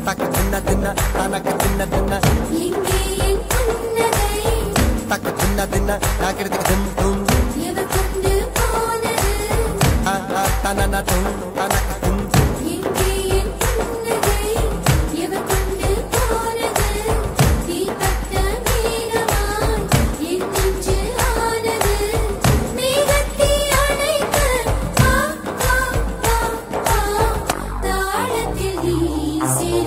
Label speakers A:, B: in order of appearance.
A: தக்க தின்ன தின்ன தனக்கு தின்ன தின்ன
B: எங்கே என் புன்னகை
A: தக்க தின்ன தின்ன நாக்கிறதுக்கு தும் தும்
B: எவர் கொண்டு போனது
A: தனன தும் தனக்கு தும்
B: எங்கே என் புன்னகை எவர் கொண்டு போனது நீ பட்ட மேகமாய் என் நெஞ்சு ஆனது மேகத்தை அணைக்க தாளத்தில் வீசி